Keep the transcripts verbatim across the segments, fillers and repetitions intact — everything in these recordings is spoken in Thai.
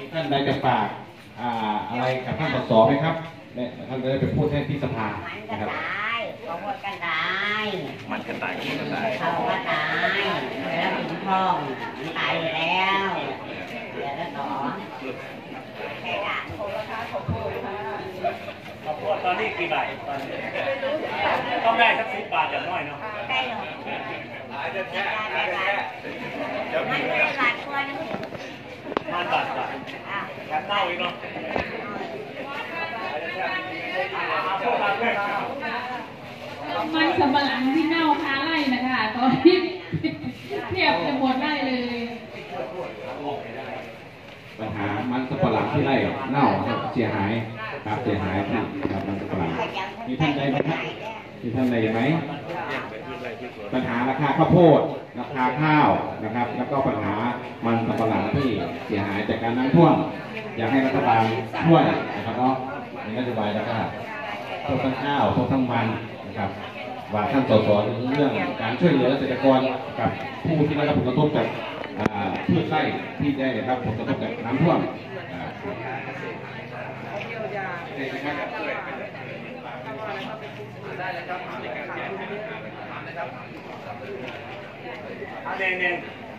ท่านใดจะฝากอะไรกับท่านสสไหมครับท่านจะได้ไปพูดให้ที่สภานะครับเขาพูดกันได้มันกันตายกันตายเขาก็ตายแล้วถึงท้องมันตายอยู่แล้วเดี๋ยวจะต่อแค่ด่าโคราชขอบคุณค่ะขอบคุณตอนนี้กี่บาทตอนนี้ต้องได้สักสิบบาทอย่างน้อยเนาะได้หรอได้ได้ได้มันไม่ได้บาทตัวนึงมันบาทบาทแค่เต้าอีกเนาะมันสำปะหลังที่เน่าคาไร่นะคะตอนที่เทียบจะหมดไร่เลยปัญหามันสำปะหลังที่ไร่เน่าเสียหายครับเสียหายที่ครับมันสำปะหลังมีท่านใดไหมครับมีท่านใดไหมปัญหาราคาข้าวโพดราคาข้าวนะครับแล้วก็ปัญหามันสำปะหลังที่เสียหายจากการน้ำท่วมอยากให้รัฐบาลช่วยนะครับเนาะมีนโยบายแล้วก็พวกทั้งข้าวพวกทั้งมันนะครับว่าท่านสสเรื่องการช่วยเหลือเกษตรกรกับผู้ที่ได้รับผลกระทบจากพืชไร่ที่ได้รับผลกระทบจากน้ำท่วมได้เลยครับในการแก้ไขนะครับอันเน่ง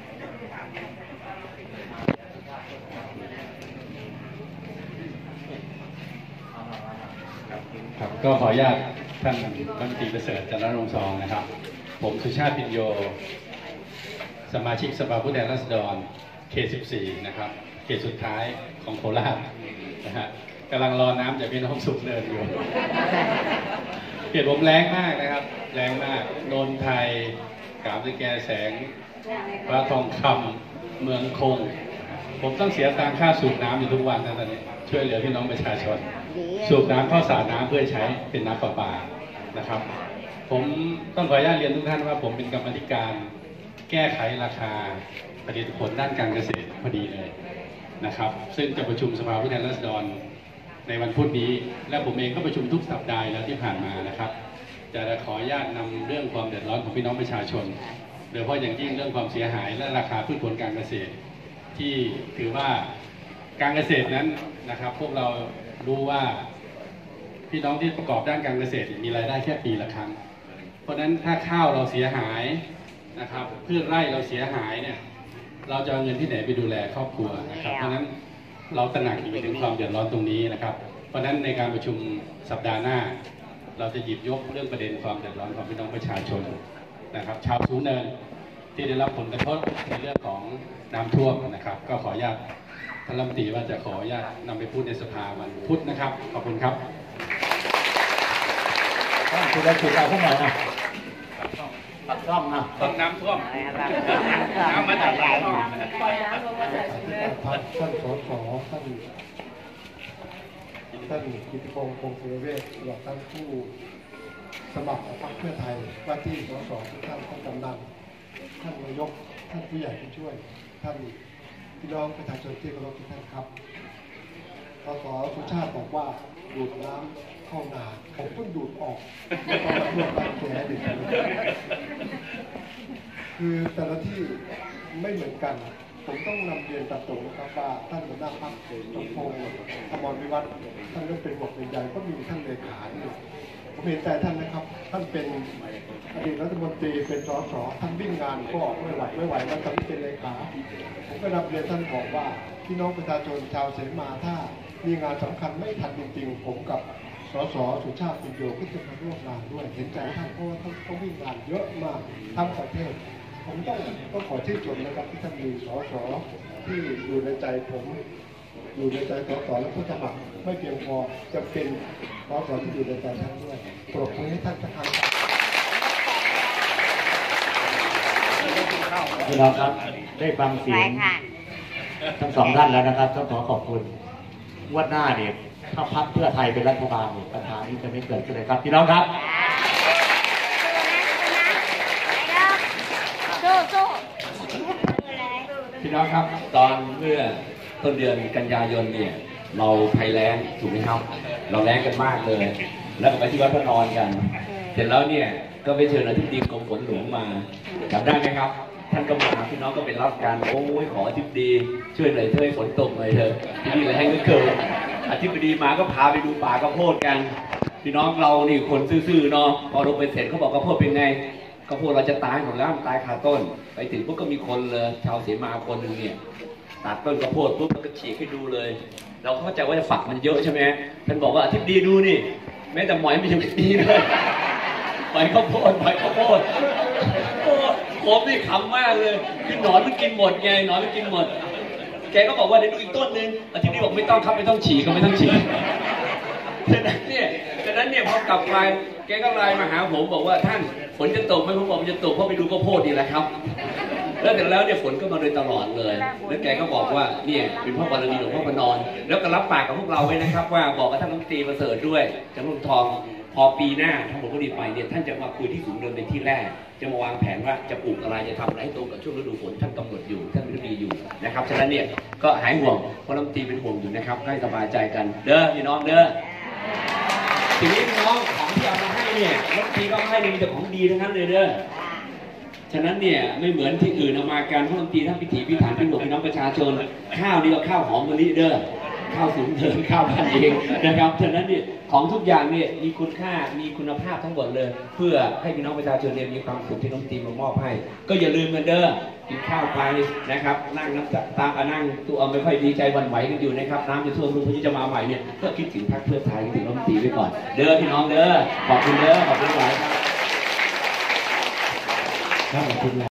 ครับก็ขออนุญาตท่านรัฐมนตรีประเสริฐจันทร์รงค์ซองนะครับผมสุชาติพิญโยสมาชิกสภาผู้แทนราษฎรเขตสิบสี่นะครับเขตสุดท้ายของโคราชนะฮะกำลังรอน้ำจากพี่น้องสุขเนินอยู่เขตผมแรงมากนะครับแรงมากโนนไทยกาบตะแกแสงพระทองคำเมืองคงผมต้องเสียตังค่าสูบน้ำอยู่ทุกวันนะตอนนี้ช่วยเหลือพี่น้องประชาชนสูบน้ำข้าวสารน้ำเพื่อใช้เป็นน้ำประปานะครับผมต้องขออนุญาตเรียนทุกท่านว่าผมเป็นกรรมธิการแก้ไขราคาผลิตผลด้านการเกษตรพอดีเลยนะครับซึ่งจะประชุมสภาผู้แทนราษฎรในวันพุธนี้และผมเองก็ประชุมทุกสัปดาห์แล้วที่ผ่านมานะครับจะขออนุญาตนำเรื่องความเดือดร้อนของพี่น้องประชาชนโดยเฉพาะอย่างยิ่งเรื่องความเสียหายและราคาพืชผลการเกษตรที่ถือว่าการเกษตรนั้นนะครับพวกเรารู้ว่าพี่น้องที่ประกอบด้านการเกษตรมีรายได้แค่ปีละครั้งเพราะฉะนั้นถ้าข้าวเราเสียหายนะครับพืชไร่เราเสียหายเนี่ยเราจะเอาเงินที่ไหนไปดูแลครอบครัวนะครับเพราะฉะนั้นเราตระหนักถึงความเดือดร้อนตรงนี้นะครับเพราะฉะนั้นในการประชุมสัปดาห์หน้าเราจะหยิบยกเรื่องประเด็นความเดือดร้อนของพี่น้องประชาชนนะครับชาวสูงเนินที่ได้รับผลกระทบในเรื่องของน้ำท่วมนะครับก็ขออนุญาตท่านรัฐมนตรีว่าจะขออนุญาตนำไปพูดในสภาวันพุธนะครับขอบคุณครับคุณได้คุยกับพวกเรานะตัดช่องนะต้นน้ำท่วมน้ำมาจากไหนท่านสสท่านท่านกิติพงศ์พงศ์สุรเวชหลอกท่านผู้สมัครพรรคเพื่อไทยว่าที่สสท่านท่านกำนันท่านนายกท่านผู้ใหญ่ผู้ช่วยท่านพี่น้องประชาชนที่เคารพทุกท่านครับสสสุชาติบอกว่าดูดน้ำเข้านาผมต้องดูดออกไม่ต้องมาดูดน้ำแก่ดิคือแต่ละที่ไม่เหมือนกันผมต้องนำเรียนตรงๆนะครับว่าท่านหัวหน้าพรรคจงพงศ์อมรวิวัฒน์ท่านก็เป็นห่วงเป็นใยก็มีท่านเลขาอยู่ผมเห็นใจท่านนะครับท่านเป็นอดีตรัฐมนตรีเป็นสสท่านวิ่งงานก็ไม่ไหวไม่ไหวแล้วตอนนี้เป็นเลขาผมก็นำเรียนท่านบอกว่าพี่น้องประชาชนชาวเสมาถ้ามีงานสำคัญไม่ทันจริงๆผมกับสสสุชาติพิญโยก็จะมาร่วมงานด้วยเห็นใจท่านเพราะว่าท่านต้องวิ่งงานเยอะมากทั้งประเทศผมต้องต้องขอชื่นชมนะครับที่ท่านมีสสที่อยู่ในใจผมอยู่ในใจสสและผู้สมัครไม่เพียงพอจะเป็นสสที่อยู่ในใจท่านด้วยปรบมือให้ท่านสักครั้งครับพี่น้องครับได้ฟังเสียงทั้งสองท่านแล้วนะครับต้องขอขอบคุณวันหน้าเนี่ยถ้าพรรคเพื่อไทยเป็นรัฐบาลเนี่ยปัญหานี้จะไม่เกิดขึ้นเลยครับพี่น้องครับพี่น้องครับตอนเมื่อต้นเดือนกันยายนเนี่ยเราภัยแล้งถูกไหมครับเราแล้งกันมากเลยแล้วก็ไปที่วัดพระนอนกันเสร็จแล้วเนี่ยก็ไปเชิญอธิบดีกรมฝนหลวงมาจำได้ไหมครับท่านก็มาพี่น้องก็ไปรับการโอ้ยขออธิบดีช่วยหน่อยเถอะให้ฝนตกหน่อยเถอะที่นี่เลยให้เกิดอธิบดีมาก็พาไปดูป่าข้าวโพดกันพี่น้องเรานี่คนซื่อๆเนาะพอลงไปเสร็จเขาบอกข้าวโพดเป็นไงข้าวโพดเราจะตายหมดแล้วตายคาต้นไปถึงพวกก็มีคนเลยชาวเสมาคนหนึ่งเนี่ยตัดต้นข้าวโพดปุ๊บมันก็ฉีกให้ดูเลยเราเข้าใจว่าจะฝักมันเยอะใช่ไหมท่านบอกว่าอธิบดีดูนี่แม้แต่หมอยไม่ยังมีเลยหมอยข้าวโพดหมอยข้าวโพดผมนี่ขำมากเลยคือหนอนมันกินหมดไงหนอนมันกินหมดแกก็บอกว่าเดี๋ยวดูอีกต้นนึงอธิบดีบอกไม่ต้องครับไม่ต้องฉีกก็ไม่ต้องฉีกฉะนั้นเนี่ยฉะนั้นเนี่ยพอกลับไปแกก็ไลน์มาหาผมบอกว่าท่านฝนจะตกไหมผมบอกมันจะตกเพราะไปดูข้าวโพดนี่แหละครับแล้วแต่แล้วเนี่ยฝนก็มาโดยตลอดเลยแล้วแกก็บอกว่าเนี่ยเป็นพ่อบารมีหลวงพ่อพนอนแล้วก็รับปากกับพวกเราไว้นะครับว่าบอกกับท่านรัฐมนตรีประเสริฐด้วยจันทร์ทองพอปีหน้าทั้งหมดก็ดีไปเนี่ยท่านจะมาคุยที่ศูนย์เดิมเป็นที่แรกจะมาวางแผนว่าจะปลูกอะไรจะทำอะไรให้ตรงกับช่วงฤดูฝนท่านกำหนดอยู่ท่านไม่ได้มีอยู่นะครับฉะนั้นเนี่ยก็หายห่วงเพราะรัฐมนตรีเป็นห่วงอยู่นะครับให้สบายใจกันเด้อพี่น้องเด้อทีนี้พี่น้องของที่เอามาให้เนี่ยรัฐมนตรีก็ให้มีแต่ของดีทั้งนั้นเลยเด้อฉะนั้นเนี่ยไม่เหมือนที่อื่นเอามาการรัฐมนตรีท่านพิถีพิถันเป็นห่วงพี่น้องประชาชนข้าวนี่ก็ข้าวหอมมะลิเด้อข้าวสูงเดินข้าวพันเองนะครับฉะนั้นเนี่ยของทุกอย่างเนี่ยมีคุณค่ามีคุณภาพทั้งหมดเลยเพื่อให้พี่น้องประชาชนเนี่ยมีความสุขที่น้องตีมามอบให้ก็อย่าลืมกันเด้อกินข้าวไปนะครับนั่งน้ำตานั่งตัวไม่ค่อยดีใจวันไหวกันอยู่นะครับน้ำจะท่วมลุงพจะมาใหม่เนี่ยก็คิดถึงพรรคเพื่อไทยคิดถึงน้องตีไว้ก่อนเด้อพี่น้องเด้อขอบคุณเด้อขอบคุณหลายครับขอบคุณ